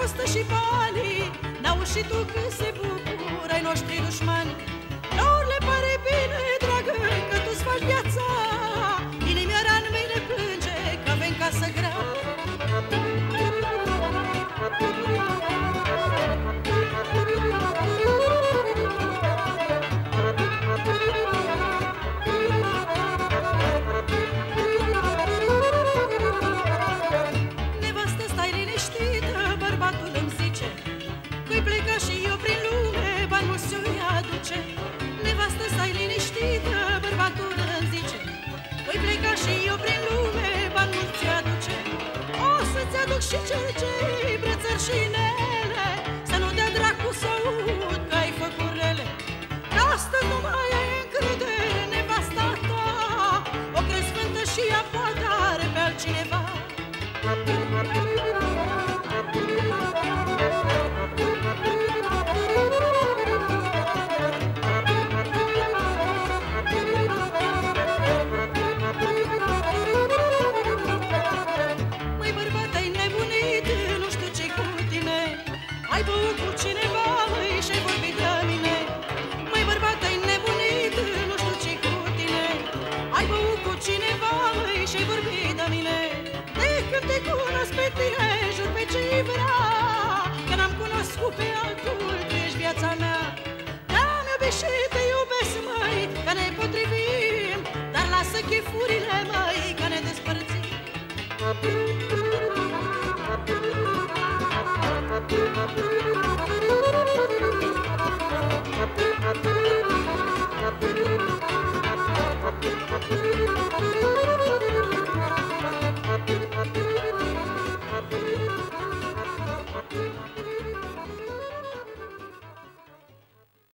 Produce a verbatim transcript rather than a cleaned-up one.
costă și banii, n-auzi și tu când se bucură ai noștri dușmani. Lor le pare bine, dragă, că tu-ți faci viața, inimioara în mine plânge că avem casă grea. Și eu prin lume bani mulți îi aduce. Nevastă, stai liniștită, bărbatul îmi zice. Voi pleca și eu prin lume bani mulți îi aduce. O să-ți aduc și cercei, brățări și inele, să nu dea dracu să aud că ai făcut rele. Că astăzi nu mai ai încredere, nevasta ta o crezi sfântă și ea poate are pe altcineva. Ai băut cu cineva, măi, și-ai vorbit de mine. Măi, bărbat, ai nebunit, nu știu ce cu tine. Ai băut cu cineva, măi, și-ai vorbit de mine. De când te cunosc pe tine, jur pe ce-i vrea.